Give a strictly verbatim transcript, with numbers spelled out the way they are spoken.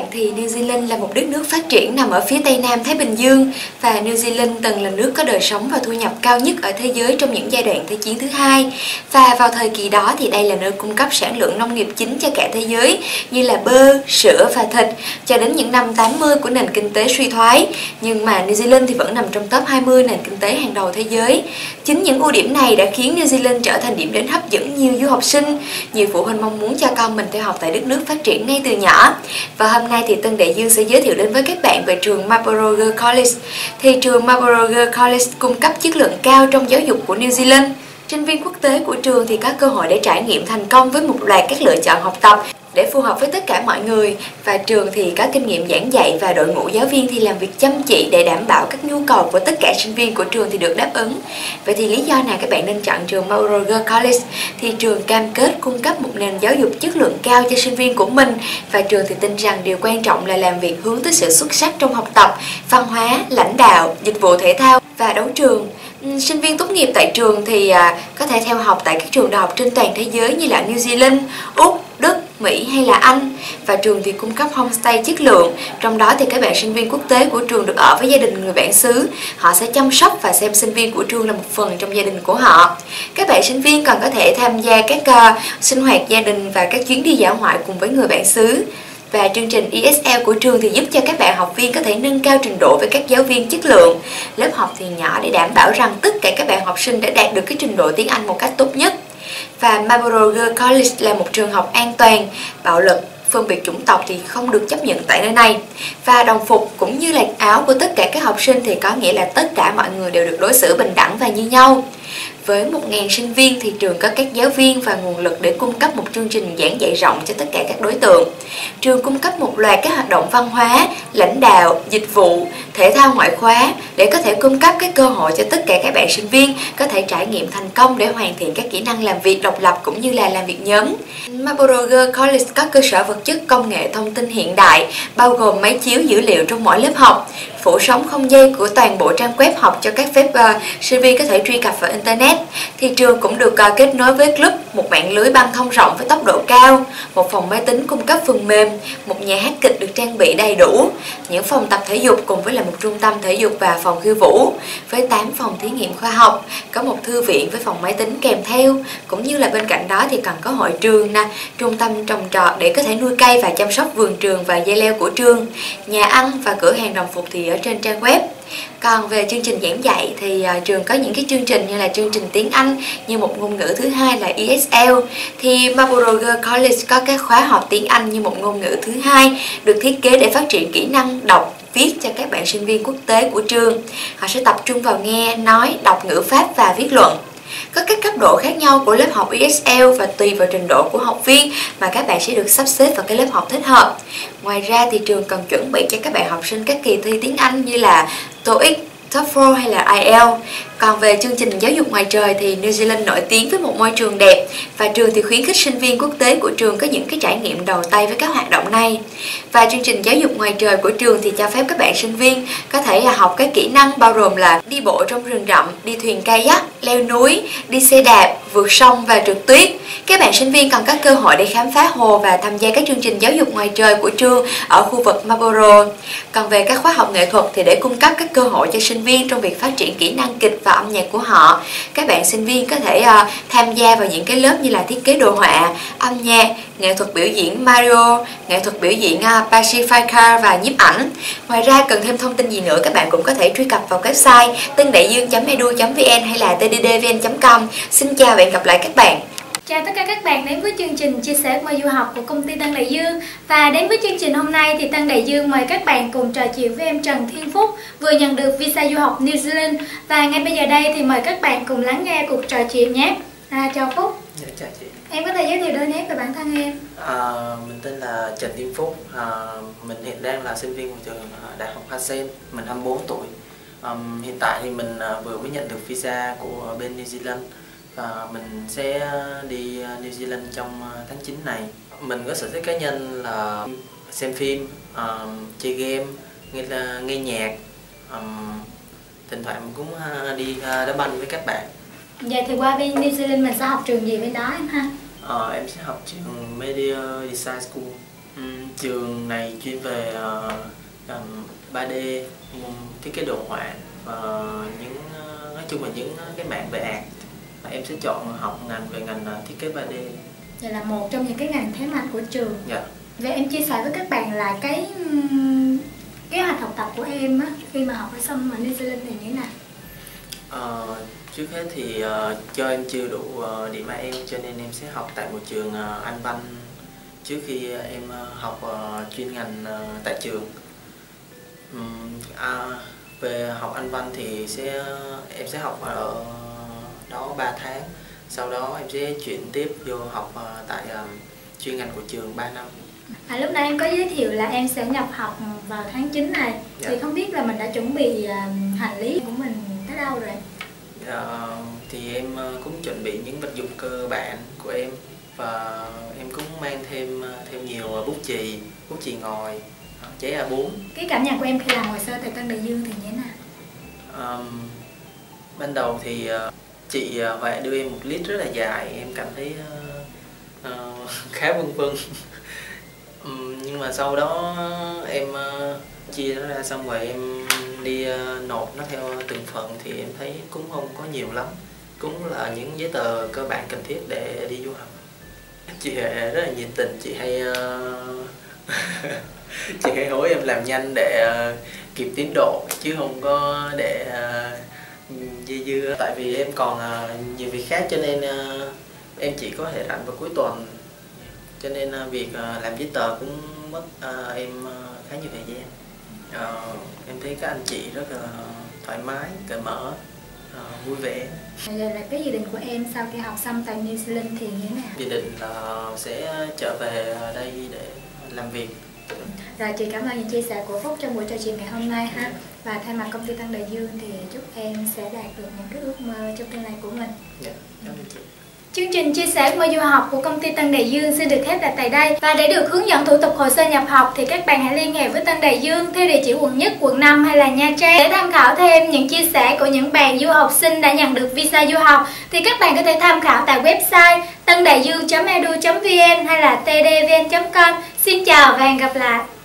thì New Zealand là một đất nước phát triển nằm ở phía tây nam Thái Bình Dương và New Zealand từng là nước có đời sống và thu nhập cao nhất ở thế giới trong những giai đoạn Thế chiến thứ hai. Và vào thời kỳ đó thì đây là nơi cung cấp sản lượng nông nghiệp chính cho cả thế giới như là bơ, sữa và thịt cho đến những năm tám mươi của nền kinh tế suy thoái. Nhưng mà New Zealand thì vẫn nằm trong top hai mươi nền kinh tế hàng đầu thế giới. Chính những ưu điểm này đã khiến New Zealand trở thành điểm đến hấp dẫn nhiều du học sinh. Nhiều phụ huynh mong muốn cho con mình theo học tại đất nước phát triển ngay từ nhỏ. Và hôm nay thì Tân Đại Dương sẽ giới thiệu đến với các bạn về trường Marlborough Girls College. Thì trường Marlborough Girls College cung cấp chất lượng cao trong giáo dục của New Zealand. Sinh viên quốc tế của trường thì có cơ hội để trải nghiệm thành công với một loạt các lựa chọn học tập để phù hợp với tất cả mọi người. Và trường thì có kinh nghiệm giảng dạy và đội ngũ giáo viên thì làm việc chăm chỉ để đảm bảo các nhu cầu của tất cả sinh viên của trường thì được đáp ứng. Vậy thì lý do nào các bạn nên chọn trường Marlborough Girls College? Thì trường cam kết cung cấp một nền giáo dục chất lượng cao cho sinh viên của mình. Và trường thì tin rằng điều quan trọng là làm việc hướng tới sự xuất sắc trong học tập, văn hóa, lãnh đạo, dịch vụ thể thao và đấu trường. Sinh viên tốt nghiệp tại trường thì à, có thể theo học tại các trường đại học trên toàn thế giới như là New Zealand, Úc, Đức, Mỹ hay là Anh. Và trường thì cung cấp homestay chất lượng. Trong đó thì các bạn sinh viên quốc tế của trường được ở với gia đình người bản xứ. Họ sẽ chăm sóc và xem sinh viên của trường là một phần trong gia đình của họ. Các bạn sinh viên còn có thể tham gia các uh, sinh hoạt gia đình và các chuyến đi dã ngoại cùng với người bản xứ. Và chương trình E S L của trường thì giúp cho các bạn học viên có thể nâng cao trình độ với các giáo viên chất lượng. Lớp học thì nhỏ để đảm bảo rằng tất cả các bạn học sinh đã đạt được cái trình độ tiếng Anh một cách tốt nhất. Và Marlborough Girls College là một trường học an toàn, bạo lực, phân biệt chủng tộc thì không được chấp nhận tại nơi này. Và đồng phục cũng như là áo của tất cả các học sinh thì có nghĩa là tất cả mọi người đều được đối xử bình đẳng và như nhau. Với một nghìn sinh viên thì trường có các giáo viên và nguồn lực để cung cấp một chương trình giảng dạy rộng cho tất cả các đối tượng. Trường cung cấp một loạt các hoạt động văn hóa, lãnh đạo, dịch vụ, thể thao ngoại khóa để có thể cung cấp cái cơ hội cho tất cả các bạn sinh viên có thể trải nghiệm thành công để hoàn thiện các kỹ năng làm việc độc lập cũng như là làm việc nhóm. Marlborough Girls College có cơ sở vật chất công nghệ thông tin hiện đại, bao gồm máy chiếu dữ liệu trong mỗi lớp học, phủ sóng không dây của toàn bộ trang web học cho các phép uh, sinh viên có thể truy cập vào Internet. Thì trường cũng được uh, kết nối với club, một mạng lưới băng thông rộng với tốc độ cao, một phòng máy tính cung cấp phần mềm, một nhà hát kịch được trang bị đầy đủ, những phòng tập thể dục cùng với là một trung tâm thể dục và phòng khiêu vũ, với tám phòng thí nghiệm khoa học, có một thư viện với phòng máy tính kèm theo, cũng như là bên cạnh đó thì còn có hội trường, nè, trung tâm trồng trọt để có thể nuôi cây và chăm sóc vườn trường và dây leo của trường, nhà ăn và cửa hàng đồng phục thì ở trên trang web. Còn về chương trình giảng dạy thì uh, trường có những cái chương trình như là chương trình tiếng Anh như một ngôn ngữ thứ hai là E S L. Thì Marlborough Girls College có các khóa học tiếng Anh như một ngôn ngữ thứ hai được thiết kế để phát triển kỹ năng đọc, viết cho các bạn sinh viên quốc tế của trường. Họ sẽ tập trung vào nghe, nói, đọc ngữ pháp và viết luận. Có các cấp độ khác nhau của lớp học E S L và tùy vào trình độ của học viên mà các bạn sẽ được sắp xếp vào cái lớp học thích hợp. Ngoài ra thì trường còn chuẩn bị cho các bạn học sinh các kỳ thi tiếng Anh như là TOEIC, TOEFL hay là I E L T S. Còn về chương trình giáo dục ngoài trời thì New Zealand nổi tiếng với một môi trường đẹp và trường thì khuyến khích sinh viên quốc tế của trường có những cái trải nghiệm đầu tay với các hoạt động này. Và chương trình giáo dục ngoài trời của trường thì cho phép các bạn sinh viên có thể học các kỹ năng bao gồm là đi bộ trong rừng rậm, đi thuyền kayak, leo núi, đi xe đạp, vượt sông và trượt tuyết. Các bạn sinh viên còn có cơ hội để khám phá hồ và tham gia các chương trình giáo dục ngoài trời của trường ở khu vực Marlborough. Còn về các khóa học nghệ thuật thì để cung cấp các cơ hội cho sinh viên trong việc phát triển kỹ năng kịch và âm nhạc của họ, các bạn sinh viên có thể uh, tham gia vào những cái lớp như là thiết kế đồ họa, âm nhạc, nghệ thuật biểu diễn Mario, nghệ thuật biểu diễn uh, Pacifica và nhiếp ảnh. Ngoài ra cần thêm thông tin gì nữa các bạn cũng có thể truy cập vào website tân đại dương chấm e d u chấm v n hay là t d d v n chấm com. Xin chào và hẹn gặp lại các bạn. Chào tất cả các bạn đến với chương trình chia sẻ qua du học của công ty Tân Đại Dương. Và đến với chương trình hôm nay thì Tân Đại Dương mời các bạn cùng trò chuyện với em Trần Thiên Phúc, vừa nhận được visa du học New Zealand. Và ngay bây giờ đây thì mời các bạn cùng lắng nghe cuộc trò chuyện nhé. À, chào Phúc. Dạ, chào chị. Em có thể giới thiệu đôi nét về bản thân em? À, mình tên là Trần Thiên Phúc, à, mình hiện đang là sinh viên của trường Đại học Hoa Sen, mình hai mươi bốn tuổi. À, hiện tại thì mình vừa mới nhận được visa của bên New Zealand. Và mình sẽ đi New Zealand trong tháng chín này. Mình có sở thích cá nhân là xem phim, um, chơi game, nghe, nghe nhạc, um, thỉnh thoảng mình cũng đi đá banh với các bạn. Vậy thì qua bên New Zealand mình sẽ học trường gì bên đó em ha? Ờ, em sẽ học trường Media Design School. Ừm, trường này chuyên về uh, ba D, um, thiết kế đồ họa và những uh, nói chung là những uh, cái mảng về art. Em sẽ chọn học ngành về ngành uh, thiết kế ba D. Vậy là một trong những cái ngành thế mạnh của trường. Dạ. Vậy em chia sẻ với các bạn là cái kế hoạch học tập của em á, khi mà học ở xong ở New Zealand thì như thế nào? Uh, trước hết thì uh, cho em chưa đủ uh, điểm ai eo cho nên em sẽ học tại một trường uh, Anh văn trước khi em uh, học uh, chuyên ngành uh, tại trường. Um, à, về học Anh văn thì sẽ em sẽ học ở đó ba tháng, sau đó em sẽ chuyển tiếp vô học uh, tại uh, chuyên ngành của trường ba năm. À, lúc nãy em có giới thiệu là em sẽ nhập học vào tháng chín này. Dạ. Thì không biết là mình đã chuẩn bị uh, hành lý của mình tới đâu rồi? Dạ, thì em cũng chuẩn bị những vật dụng cơ bản của em và em cũng mang thêm thêm nhiều bút chì, bút chì ngòi, giấy A bốn. Cái cảm nhận của em khi làm hồ sơ tại Tân Đại Dương thì như thế nào? Um, ban đầu thì uh, chị Huệ đưa em một list rất là dài, em cảm thấy uh, uh, khá vân vân. um, nhưng mà sau đó em uh, chia nó ra xong rồi em đi uh, nộp nó theo từng phần thì em thấy cũng không có nhiều lắm, cũng là những giấy tờ cơ bản cần thiết để đi du học. Chị Huệ rất là nhiệt tình, chị hay uh, chị hay hối em làm nhanh để uh, kịp tiến độ chứ không có để uh, dư dư, tại vì em còn uh, nhiều việc khác cho nên uh, em chỉ có thể rảnh vào cuối tuần, cho nên uh, việc uh, làm giấy tờ cũng mất uh, em uh, khá nhiều thời gian. Uh, em thấy các anh chị rất là thoải mái, cởi mở, uh, vui vẻ. Vậy là cái dự định của em sau khi học xong tại New Zealand thì như thế nào? Dự định là sẽ trở về đây để làm việc. Rồi, chị cảm ơn những chia sẻ của Phúc trong buổi trò chuyện ngày hôm nay ha. Và thay mặt công ty Tân Đại Dương thì chúc em sẽ đạt được những cái ước mơ trong tương lai của mình. Dạ, cảm ơn chị. Chương trình chia sẻ ước mơ du học của công ty Tân Đại Dương xin được khép lại tại đây. Và để được hướng dẫn thủ tục hồ sơ nhập học thì các bạn hãy liên hệ với Tân Đại Dương theo địa chỉ quận nhất, quận năm hay là Nha Trang. Để tham khảo thêm những chia sẻ của những bạn du học sinh đã nhận được visa du học thì các bạn có thể tham khảo tại website tân đại dương chấm e d u chấm v n hay là t d v n chấm com. Xin chào và hẹn gặp lại.